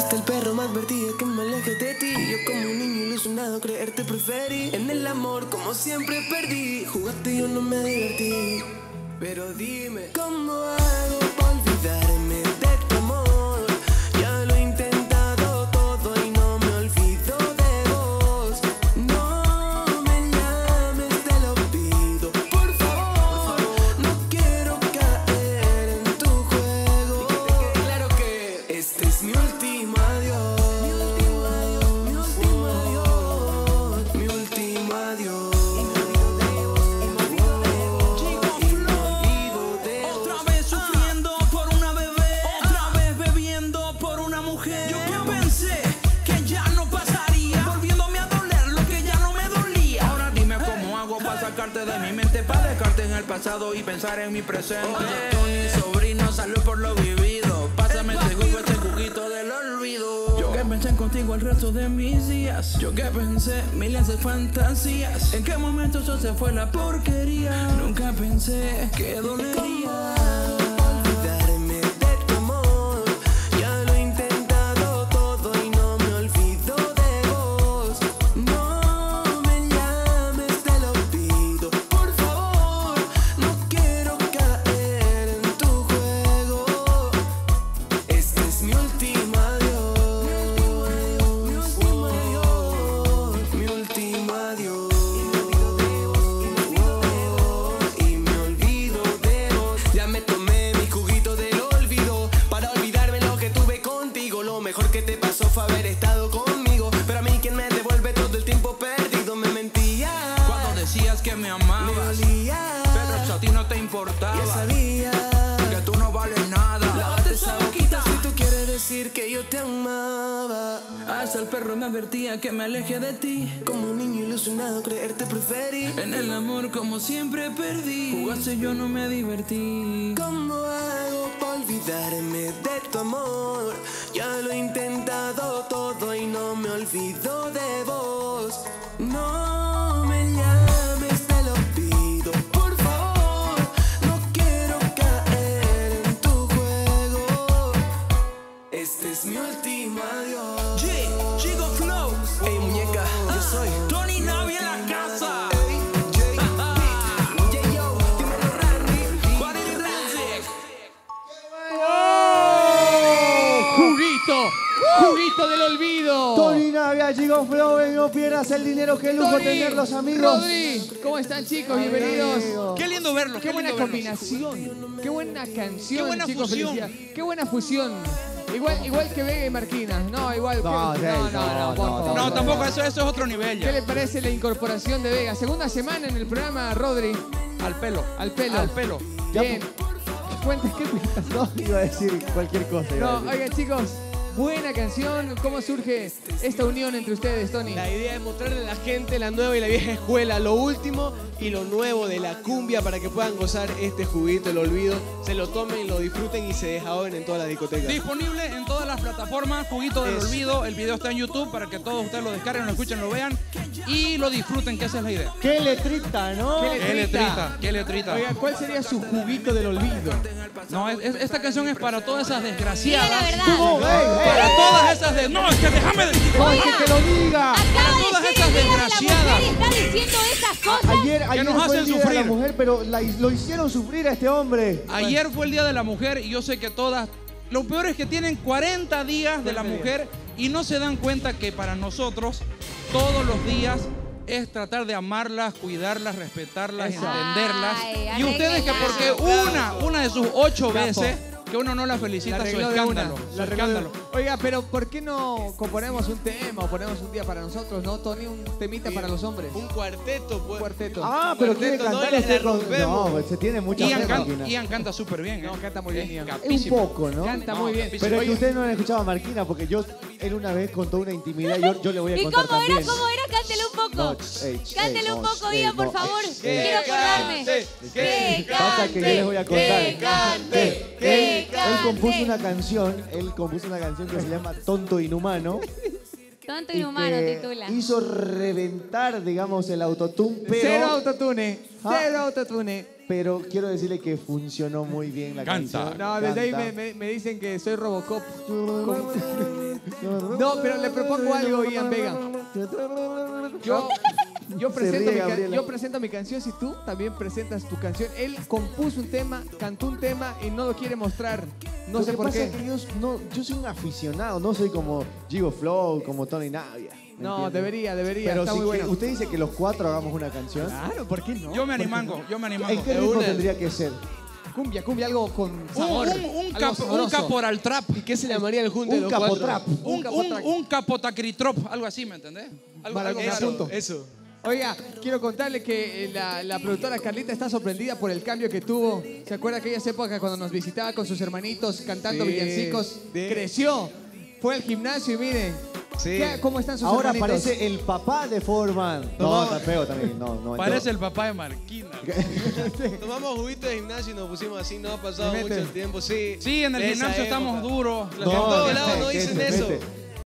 Hasta el perro me advertía que me aleje de ti. Yo como un niño ilusionado creerte preferí. En el amor como siempre perdí. Jugaste y yo no me divertí. Pero dime, ¿cómo hago para olvidarme de tu amor? Ya lo he intentado todo y no me olvido de vos. No me llames, te lo pido, por favor. No quiero caer en tu juego. Claro que este es mi último adiós. Mi último adiós, mi último adiós, mi último adiós. De mi mente para dejarte en el pasado y pensar en mi presente. Tony, sobrino, salud por lo vivido. Pásame ese juguito del olvido. Yo que pensé contigo el resto de mis días. Yo que pensé miles de fantasías. ¿En qué momento eso se fue la porquería? Nunca pensé que dolería. El perro me advertía que me aleje de ti. Como un niño ilusionado creerte preferí. En el amor como siempre perdí. Jugaste y yo no me divertí. ¿Cómo hago para olvidarme de tu amor? Ya lo he intentado todo y no me olvido de vos. No me llames, te lo pido, por favor. No quiero caer en tu juego. Este es mi último adiós. Chico Flow. Ey, muñeca, yo soy Tony Navia en la casa. Juguito del olvido. Tony Navia, Chico Flow, no pierdas el dinero, qué lujo tenerlos, amigos. Rodri, ¿cómo están, chicos? Bienvenidos. Qué lindo verlos. Qué buena combinación. Qué buena canción. Qué buena chicos, fusión. felicidad. Qué buena fusión. Igual que Vega y Marquina. No, igual. No, No, tampoco, eso es otro nivel ya. ¿Qué le parece la incorporación de Vega? Segunda semana en el programa, Rodri. Al pelo. Al pelo. Al pelo. Bien. Cuenta, ¿qué No, iba a decir cualquier cosa. No, oigan, chicos. Buena canción. ¿Cómo surge esta unión entre ustedes, Tony? La idea es mostrarle a la gente la nueva y la vieja escuela, lo último y lo nuevo de la cumbia para que puedan gozar este juguito, el olvido, se lo tomen, lo disfruten y se desahoguen en todas las discotecas. Disponible en todas las plataformas, Juguito del Olvido. El video está en YouTube para que todos ustedes lo descarguen, lo escuchen, lo vean y lo disfruten, que esa es la idea. Qué letrita, ¿no? Qué letrita. Oiga, ¿cuál sería su juguito del olvido? No, esta canción es para todas esas desgraciadas. Diga la verdad. ¿Cómo? Para todas esas No, es que déjame decir. ¡Ay, que te lo diga! Acaba todas de esas ser el día de la desgraciadas. mujer y está diciendo esas cosas. Ayer nos fue hacen el día de sufrir. la mujer, pero lo hicieron sufrir a este hombre. Ayer fue el Día de la Mujer y yo sé que todas... Lo peor es que tienen 40 días de la mujer y no se dan cuenta que para nosotros todos los días es tratar de amarlas, cuidarlas, respetarlas, entenderlas. Ay, Y ustedes que porque una de sus 8 veces que uno no la felicita, su escándalo. Su escándalo. Oiga, pero ¿por qué no componemos un tema o ponemos un día para nosotros, no, Tony? Un temita para los hombres. Un cuarteto, pues. Un cuarteto. Ah, pero quiere Cuarteto, cantar no, usted la con... rompemos. No, se tiene mucha Ian, máquina. Ian canta súper bien. No, canta muy bien, Ian. Un poco, ¿no? Canta muy bien. Pero es que ustedes no han escuchado a Marquina porque él una vez contó una intimidad y yo le voy a ¿Y contar cómo también. era? ¿Cómo era? Cántele un poco. No, Cántele un poco, Ian, por favor. Que Quiero acordarme. Que pasa que yo les voy a contar. Que cante. Que cante. Él compuso una canción que se llama Tonto Inhumano. Tonto y inhumano que titula. hizo reventar, digamos, el autotune, pero... Cero autotune. Ah. Cero autotune. pero quiero decirle que funcionó muy bien la Canta. canción. No, desde ahí Canta. me dicen que soy Robocop. No, pero le propongo algo, Ian Vega. Yo presento mi canción si tú también presentas tu canción. Él compuso un tema, cantó un tema y no lo quiere mostrar. No Lo sé que por pasa qué. es que yo soy un aficionado, no soy como Gigo Flow, como Tony Navia. ¿me No, entiendes? debería. Pero Está si muy bueno. usted dice que los 4 hagamos una canción, Claro, ¿por qué no? Yo me animango, yo me ¿en animango. qué ritmo tendría que ser? Cumbia, algo con sabor. Un caporal trap. ¿Y qué se llamaría el junte de Un los cuatro? capotrap. Un capotacritrop, algo así, ¿me entendés? Algo Maravilloso. raro. Eso. Oiga, quiero contarle que la productora Carlita está sorprendida por el cambio que tuvo. ¿Se acuerda aquellas épocas cuando nos visitaba con sus hermanitos cantando Sí, villancicos? sí. Creció, fue al gimnasio y miren, Sí. ¿cómo están sus Ahora hermanitos? parece el papá de Foreman. No, está feo también. No, Parece el papá de Marquina. Tomamos juguito de gimnasio y nos pusimos así, no ha pasado Me mucho meten. tiempo, sí. Sí, en el De esa gimnasio estamos época. duros. Los que en todos lados no ¿qué dicen se eso. mete?